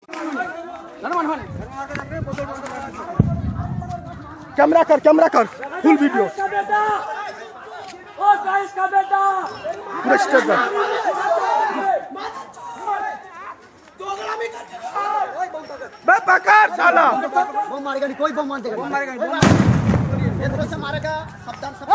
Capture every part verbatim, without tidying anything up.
camera कर camera कर full video पूरा स्टेप कर बे पकड़ साला बम मारेगा नहीं कोई बम मार देगा बम मारेगा नहीं इधर से मारेगा सावधान सब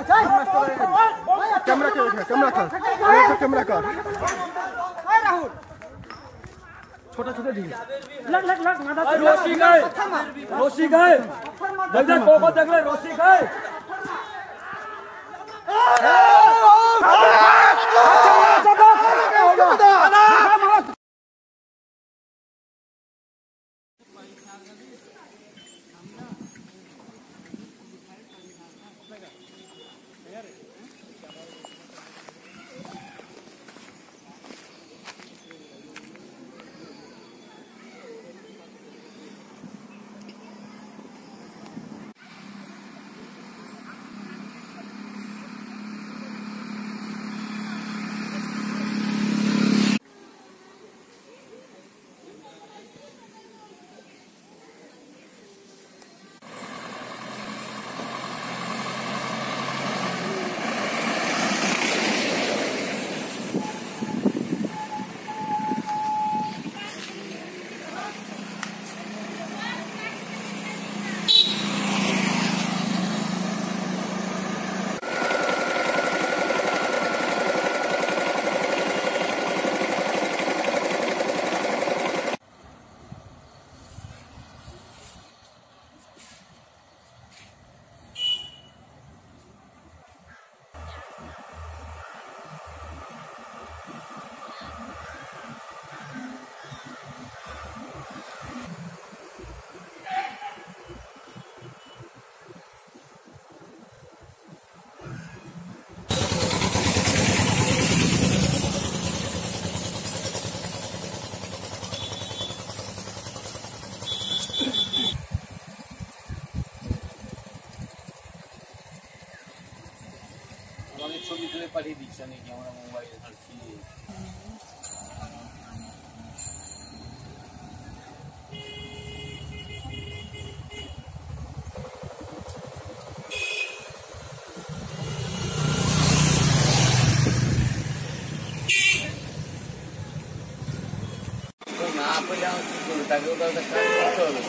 कैमरा कर कैमरा कर कैमरा कर राहुल छोटा छोटा ढील लग लग लग मादा रोशी गए रोशी गए देख देख को को देख ले रोशी गए ছবি তুলে পাঠিয়ে দিচ্ছে নাকি আমরা মোবাইলে ধরছি না পেলে আমার কি করবো তাকেও তো একটা কাজ করতে হবে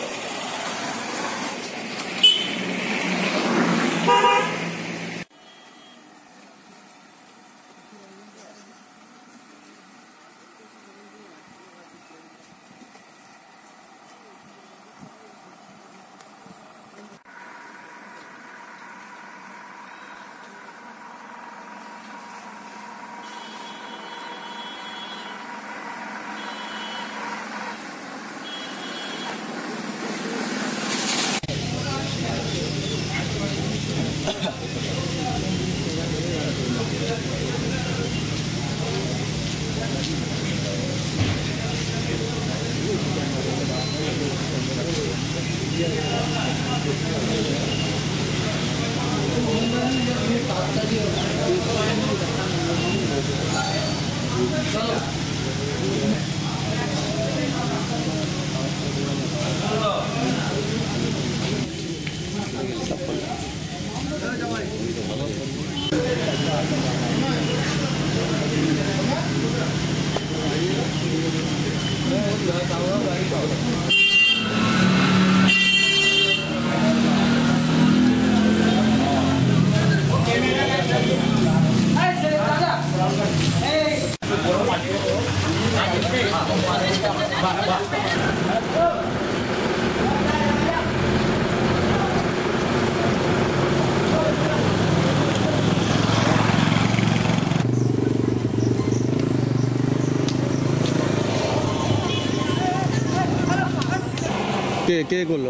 কে কে করলো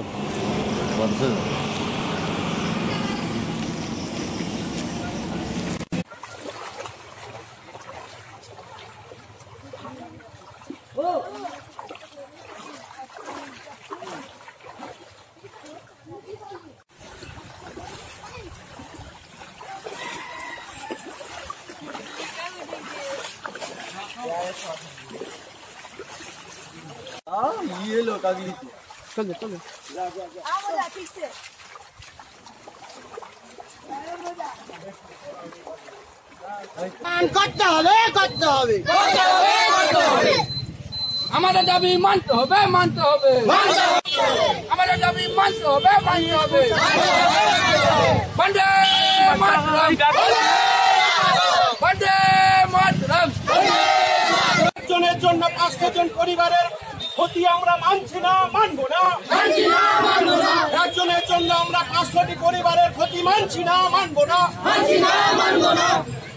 ये लोग अगली चल जा चल जा ठीक से করতে হবে করতে হবে আমাদের দাবি মানতে হবে মানতে হবে আমাদের দাবি মানতে হবে মানতে হবে বন্দে মাতরম বন্দে মাতরম জনের জন্য পাঁচশো জন পরিবারের ক্ষতি আমরা মানছি না মানবো না একজনের জন্য আমরা পাঁচশোটি পরিবারের ক্ষতি মানছি না মানবো না